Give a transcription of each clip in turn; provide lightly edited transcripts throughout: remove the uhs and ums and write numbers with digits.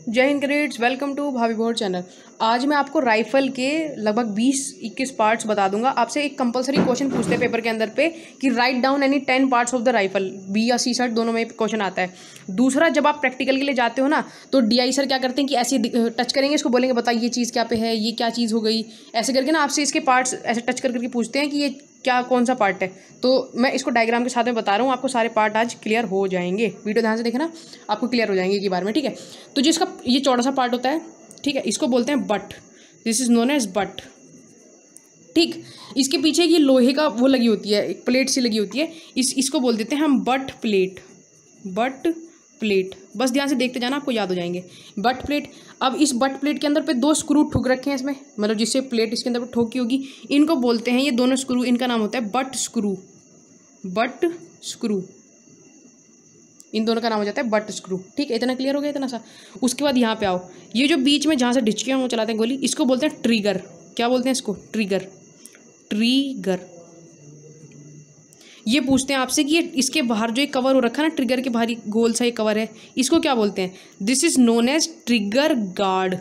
जय Hind grades, welcome to भाभी भोर चैनल। आज मैं आपको राइफल के लगभग 20-21 पार्ट्स बता दूंगा। आपसे एक कंपलसरी क्वेश्चन पूछते हैं पेपर के अंदर पे कि write down any 10 parts of the rifle. B या सी सर दोनों में क्वेश्चन आता है। दूसरा, जब आप प्रैक्टिकल के लिए जाते हो ना तो डीआई सर क्या करते हैं कि ऐसे टच करेंगे, इसको बोलेंगे बता ये चीज़ क्या पे है, ये क्या चीज़ हो गई, ऐसे करके ना आपसे इसके पार्ट्स ऐसे टच करके पूछते हैं कि ये क्या कौन सा पार्ट है। तो मैं इसको डायग्राम के साथ में बता रहा हूँ, आपको सारे पार्ट आज क्लियर हो जाएंगे। वीडियो ध्यान से देखना, आपको क्लियर हो जाएंगे एक ही बार में, ठीक है। तो जिसका ये चौड़ा सा पार्ट होता है, ठीक है, इसको बोलते हैं butt. This is known as butt, ठीक। इसके पीछे ये लोहे का वो लगी होती है, एक प्लेट सी लगी होती है, इसको बोल देते हैं हम बट प्लेट। बट प्लेट, बस ध्यान से देखते जाना, आपको याद हो जाएंगे। Butt plate. अब इस बट प्लेट के अंदर पे 2 स्क्रू ठुक रखे हैं इसमें, मतलब जिससे प्लेट इसके अंदर पे ठोकी होगी, इनको बोलते हैं, ये दोनों स्क्रू, इनका नाम होता है बट स्क्रू। बट स्क्रू, इन दोनों का नाम हो जाता है बट स्क्रू, ठीक है। इतना क्लियर हो गया, इतना सा। उसके बाद यहाँ पे आओ, ये जो बीच में जहाँ से डिचकियाँ वो चलाते हैं गोली, इसको बोलते हैं ट्रिगर। क्या बोलते हैं इसको? ट्रिगर। ट्रिगर। ये पूछते हैं आपसे कि ये इसके बाहर जो एक कवर हो रखा है ना, ट्रिगर के बाहर गोल सा एक कवर है, इसको क्या बोलते हैं? This is known as trigger guard.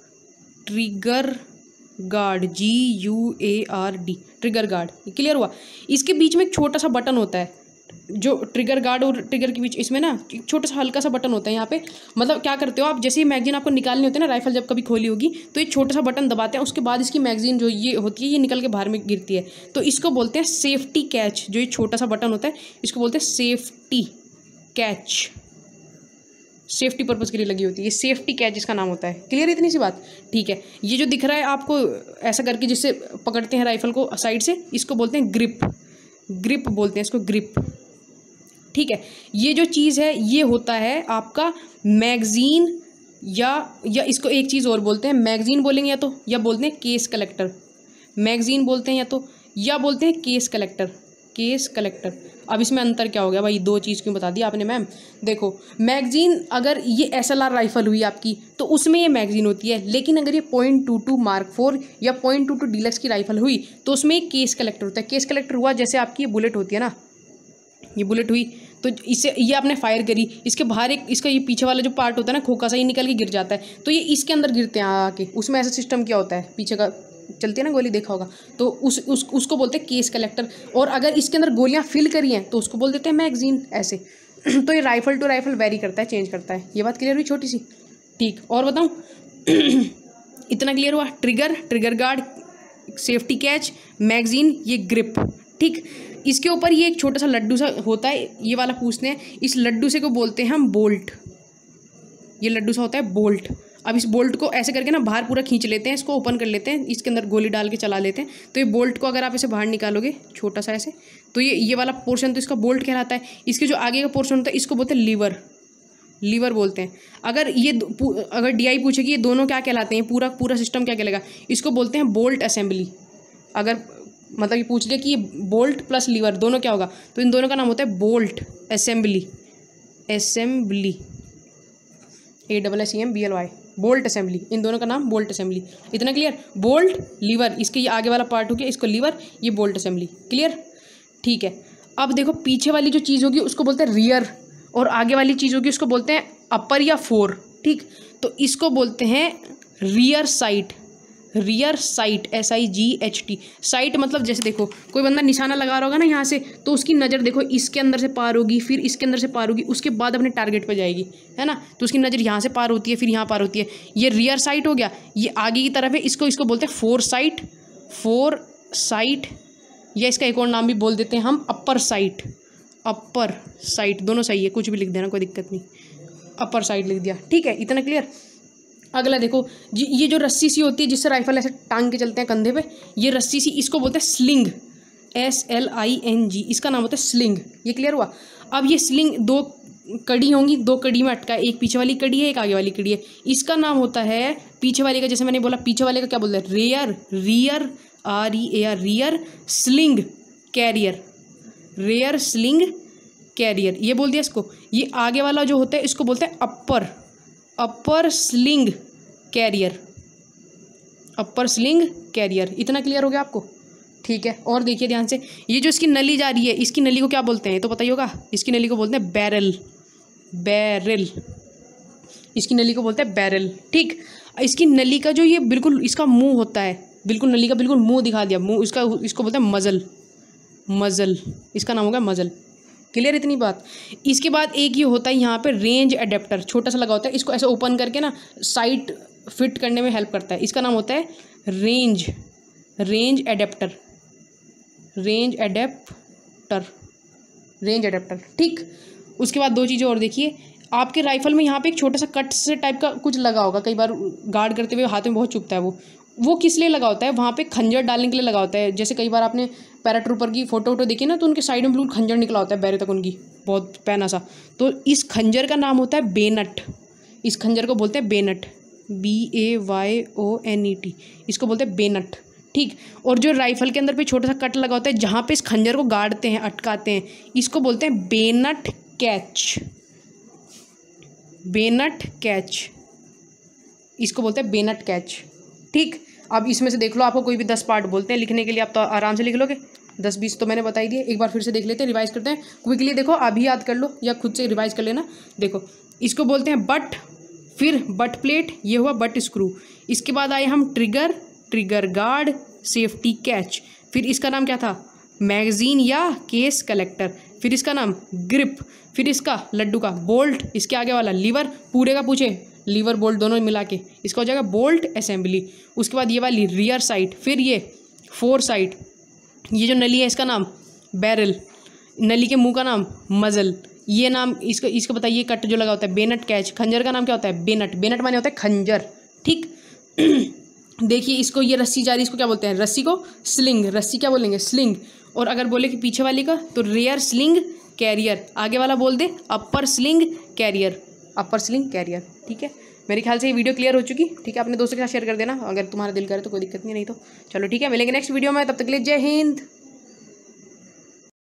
Trigger guard, GUARD, trigger guard. Clear हुआ? इसके बीच में एक छोटा सा बटन होता है, जो ट्रिगर गार्ड और ट्रिगर के बीच इसमें ना एक छोटा सा हल्का सा बटन होता है यहाँ पे। मतलब क्या करते हो आप, जैसे ही मैगजीन आपको निकालनी होती है ना, राइफल जब कभी खोली होगी तो ये छोटा सा बटन दबाते हैं, उसके बाद इसकी मैगजीन जो ये होती है ये निकल के बाहर में गिरती है। तो इसको बोलते हैं सेफ्टी कैच। जो ये छोटा सा बटन होता है इसको बोलते हैं सेफ्टी कैच। सेफ्टी पर्पज़ के लिए लगी होती है, ये सेफ्टी कैच इसका नाम होता है। क्लियर, इतनी सी बात, ठीक है। ये जो दिख रहा है आपको ऐसा करके जिससे पकड़ते हैं राइफल को साइड से, इसको बोलते हैं ग्रिप। ग्रिप बोलते हैं इसको, ग्रिप, ठीक है। ये जो चीज़ है ये होता है आपका मैगजीन, या इसको एक चीज़ और बोलते हैं, मैगजीन बोलेंगे या बोलते हैं केस कलेक्टर। मैगजीन बोलते हैं या बोलते हैं केस कलेक्टर। Case collector. अब इसमें अंतर क्या हो गया भाई? 2 चीज़ क्यों बता दी आपने मैम? देखो, मैगजीन अगर ये SLR राइफल हुई आपकी तो उसमें ये मैगजीन होती है, लेकिन अगर ये .22 Mark 4 या .22 डीलक्स की राइफल हुई तो उसमें एक केस कलेक्टर होता है। केस कलेक्टर हुआ जैसे आपकी ये बुलेट होती है ना, ये बुलेट हुई तो इससे ये आपने फायर करी, इसके बाहर एक इसका ये पीछे वाला जो पार्ट होता है ना, खोखा सा, ये निकल के गिर जाता है, तो ये इसके अंदर गिरते हैं आके। उसमें ऐसा सिस्टम क्या होता है, पीछे का चलती है ना गोली, देखा होगा, तो उसको बोलते हैं केस कलेक्टर। और अगर इसके अंदर गोलियां फिल करी हैं तो उसको बोल देते हैं मैगजीन, ऐसे। तो ये राइफल टू राइफल वेरी करता है, चेंज करता है। ये बात क्लियर हुई छोटी सी, ठीक। और बताऊँ? इतना क्लियर हुआ? Trigger, trigger guard, safety catch, magazine, ये ग्रिप, ठीक। इसके ऊपर ये एक छोटा सा लड्डू सा होता है, ये वाला पूछते हैं, इस लड्डू से को बोलते हैं हम बोल्ट। ये लड्डू सा होता है बोल्ट। अब इस बोल्ट को ऐसे करके ना बाहर पूरा खींच लेते हैं, इसको ओपन कर लेते हैं, इसके अंदर गोली डाल के चला लेते हैं, तो ये बोल्ट को अगर आप इसे बाहर निकालोगे छोटा सा ऐसे, तो ये वाला पोर्शन तो इसका बोल्ट कहलाता है। इसके जो आगे का पोर्शन होता है इसको बोलते हैं लीवर। लीवर बोलते हैं। अगर DI पूछेगी ये दोनों क्या कहलाते हैं, पूरा सिस्टम क्या कहलाएगा, इसको बोलते हैं बोल्ट असेंबली। अगर मतलब ये पूछ लिया कि ये बोल्ट प्लस लीवर दोनों क्या होगा, तो इन दोनों का नाम होता है bolt assembly. Assembly, ASSEMBLY, bolt assembly, इन दोनों का नाम बोल्ट असेंबली। इतना क्लियर? बोल्ट, लीवर, इसके ये आगे वाला पार्ट हो गया, इसको लीवर, ये बोल्ट असेंबली। क्लियर, ठीक है। अब देखो, पीछे वाली जो चीज़ होगी उसको बोलते हैं रियर, और आगे वाली चीज़ होगी उसको बोलते हैं अपर या फोर, ठीक। तो इसको बोलते हैं rear sight. Rear sight, SIGHT। Sight मतलब जैसे देखो कोई बंदा निशाना लगा रहा होगा ना यहाँ से, तो उसकी नज़र देखो इसके अंदर से पार होगी, फिर इसके अंदर से पार होगी, उसके बाद अपने टारगेट पे जाएगी, है ना। तो उसकी नज़र यहाँ से पार होती है, फिर यहाँ पार होती है। ये रियर साइट हो गया, ये आगे की तरफ है, इसको बोलते हैं फोर साइट। फोर साइट, या इसका एक और नाम भी बोल देते हैं हम अपर साइट। अपर साइट, दोनों सही है, कुछ भी लिख देना, कोई दिक्कत नहीं। अपर साइट लिख दिया, ठीक है। इतना क्लियर? अगला देखो, ये जो रस्सी सी होती है जिससे राइफल ऐसे टांग के चलते हैं कंधे पे, ये रस्सी सी, इसको बोलते हैं स्लिंग। SLING, इसका नाम होता है स्लिंग। ये क्लियर हुआ? अब ये स्लिंग 2 कड़ी होंगी, 2 कड़ी में अटका है, एक पीछे वाली कड़ी है, एक आगे वाली कड़ी है। इसका नाम होता है पीछे वाले का, जैसे मैंने बोला पीछे वाले का क्या बोलते हैं, rear. Rear, REAR, rear sling carrier. Rear sling carrier, ये बोल दिया इसको। ये आगे वाला जो होता है इसको बोलते हैं upper. Upper sling carrier. Upper sling carrier. इतना क्लियर हो गया आपको? ठीक है। और देखिए ध्यान से, ये जो इसकी नली जा रही है, इसकी नली को क्या बोलते हैं, तो पता ही होगा, इसकी नली को बोलते हैं बैरल। बैरल, इसकी नली को बोलते हैं बैरल। ठीक, इसकी नली का जो ये बिल्कुल इसका मुंह होता है, बिल्कुल नली का बिल्कुल मुंह दिखा दिया, मुंह इसका, इसको बोलते हैं मजल। मजल इसका नाम होगा मजल। क्लियर इतनी बात। इसके बाद एक ये होता है यहाँ पे रेंज एडेप्टर, छोटा सा लगा होता है, इसको ऐसे ओपन करके ना साइट फिट करने में हेल्प करता है। इसका नाम होता है रेंज एडेप्टर। Range adapter. ठीक, उसके बाद दो चीज़ें और देखिए, आपके राइफल में यहाँ पे एक छोटा सा कट से टाइप का कुछ लगा होगा, कई बार गार्ड करते हुए हाथ में बहुत चुभता है वो किस लिए लगा होता है? वहाँ पे खंजर डालने के लिए लगा होता है। जैसे कई बार आपने पैराट्रूपर की फोटो देखी ना, तो उनके साइड में बिल्कुल खंजर निकला होता है बैरे तक उनकी, बहुत पैना सा। तो इस खंजर का नाम होता है बेनट। इस खंजर को बोलते हैं बेनट, BAYONET, इसको बोलते हैं बेनट। ठीक, और जो राइफल के अंदर पे छोटा सा कट लगा होता है जहाँ पे इस खंजर को गाड़ते हैं, अटकाते हैं, इसको बोलते हैं बेनट कैच। बेनट कैच, इसको बोलते हैं बेनट कैच। ठीक, अब इसमें से देख लो, आपको कोई भी 10 पार्ट बोलते हैं लिखने के लिए, आप तो आराम से लिख लोगे। 10-20 तो मैंने बता ही दिए, एक बार फिर से देख लेते हैं, रिवाइज करते हैं क्विकली। देखो अभी याद कर लो या खुद से रिवाइज कर लेना। देखो, इसको बोलते हैं बट, फिर बट प्लेट, ये हुआ बट स्क्रू। इसके बाद आए हम ट्रिगर गार्ड, सेफ्टी कैच। फिर इसका नाम क्या था? मैगजीन या केस कलेक्टर। फिर इसका नाम ग्रिप। फिर इसका लड्डू का बोल्ट। इसके आगे वाला लीवर, पूरे का पूछे लीवर बोल्ट दोनों मिला के इसका हो जाएगा बोल्ट असेंबली। उसके बाद ये वाली रियर साइड, फिर ये फोर साइड, ये जो नली है इसका नाम बैरल, नली के मुंह का नाम मजल। ये नाम इसका बताइए, कट जो लगा होता है बेनट कैच। खंजर का नाम क्या होता है? बेनट। बेनट माने होता है खंजर। ठीक देखिए, इसको ये रस्सी जा रही है, इसको क्या बोलते हैं? रस्सी को स्लिंग। रस्सी क्या बोलेंगे? स्लिंग। और अगर बोले कि पीछे वाली का, तो रेयर स्लिंग कैरियर। आगे वाला बोल दे upper sling carrier. Upper sling carrier. ठीक है, मेरे ख्याल से ये वीडियो क्लियर हो चुकी। ठीक है, अपने दोस्तों के साथ शेयर कर देना अगर तुम्हारा दिल करे तो, कोई दिक्कत नहीं तो चलो ठीक है, मिलेंगे नेक्स्ट वीडियो में। तब तक के लिए जय हिंद।